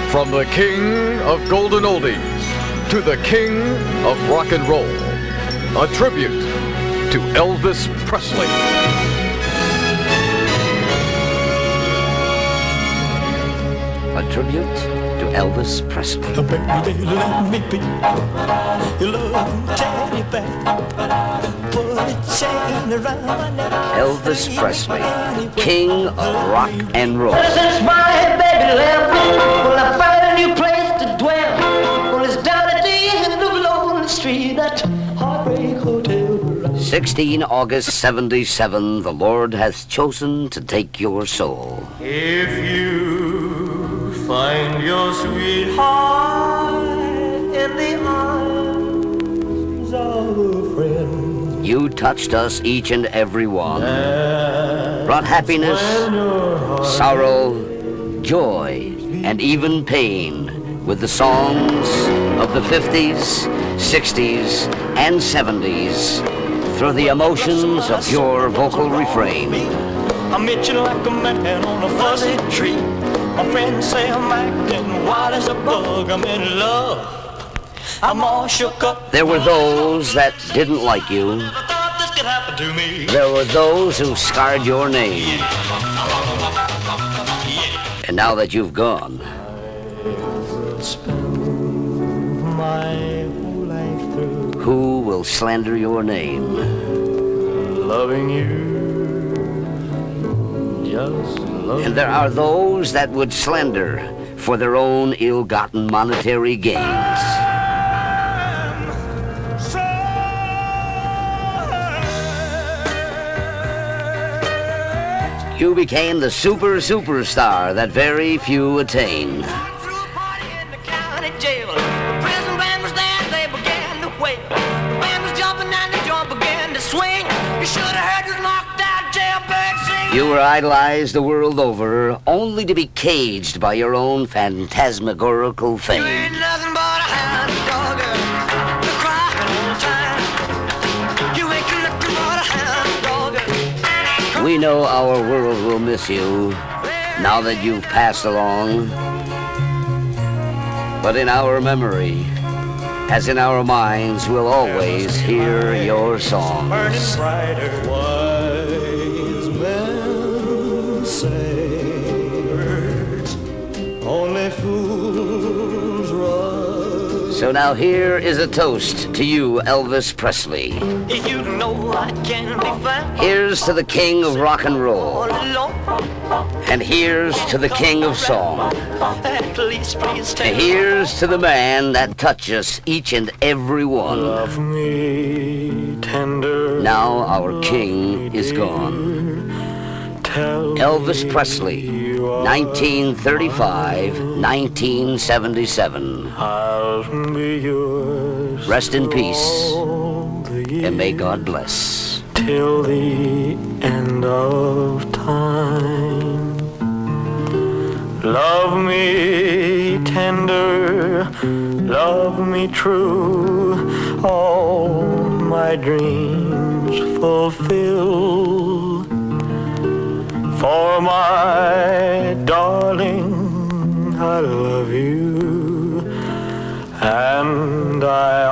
From the king of golden oldies to the king of rock and roll, a tribute to Elvis Presley. A tribute to Elvis Presley. Baby, let me be your loving teddy bear. Put a chain around my neck. Elvis Presley, king of rock and roll. Since my baby left, well, I found a new place to dwell. Well, it's down at the end of Lonely Street, that Heartbreak Hotel. 16 August 77, the Lord hath chosen to take your soul. If you find your sweetheart in the arms of a friend, You touched us, each and every one. Brought happiness, sorrow, joy, and even pain with the songs of the 50s, 60s, and 70s through the emotions of your vocal refrain. I met you like a man on a fuzzy tree. My friends say I'm acting wild as a bug. I'm in love. I'm all shook up. There were those that didn't like you. Never thought this could happen to me. There were those who scarred your name. And now that you've gone, I'll spend my whole life through who will slander your name? loving you. Just love And there are those that would slander for their own ill-gotten monetary gains. You became the superstar that very few attain. Threw a party in the county jail. The prison band was there, they began to wail. The band was jumping and the drum began to swing. You should have heard this knocked out jailbird sing. You were idolized the world over, only to be caged by your own phantasmagorical You fame. ain't nothing but a hound dog. You're crying all the time. You ain't nothing but a hound dog. We know our world will miss you now that you've passed along. But in our memory, as in our minds, we'll always hear your songs. burning brighter. Wise men say only fools rush. So now here is a toast to you, Elvis Presley. You know I can be found Here's to the king of rock and roll. all alone. And here's to the king of song. At least please tell And here's to the man that touches each and every one. Love me tender. Now our king is gone. Tell Elvis me Presley, you are 1935, 1977. I'll be yours. Rest in peace, all the and may years God bless. till the end of time. Love me tender, love me true, all my dreams fulfill. For my darling, I love you, and I